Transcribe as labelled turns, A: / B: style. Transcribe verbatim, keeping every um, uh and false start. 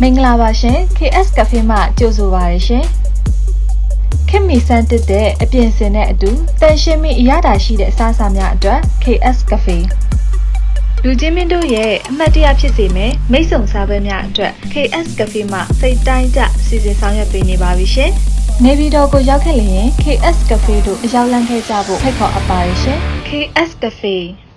A: မင်္ဂလာပါရှင် K S Cafe မှာကြိုဆိုပါရရှင်ခင်မီစမ်းတစ်တဲ့အပြင်စင်တဲ့အတူတန်ရှင်းမီအရသာရှိတဲ့အစားအစာများအတွက် K S Cafe လူချင်းမင်းတို့ရဲ့အမှတ်တရဖြစ်စေမယ်မိတ်ဆုံစားပွဲများအတွက် K S Cafe မှာစိတ်တိုင်းကျစီစဉ်ဆောင်ရွက်ပေးနေပါပြီရှင်နေပြည်တော်ကိုရောက်ခဲ့လျင် K S Cafe တို့အရောက်လမ်းခဲ့ကြဖို့ဖိတ်ခေါ်အပ်ပါရရှင် K S Cafe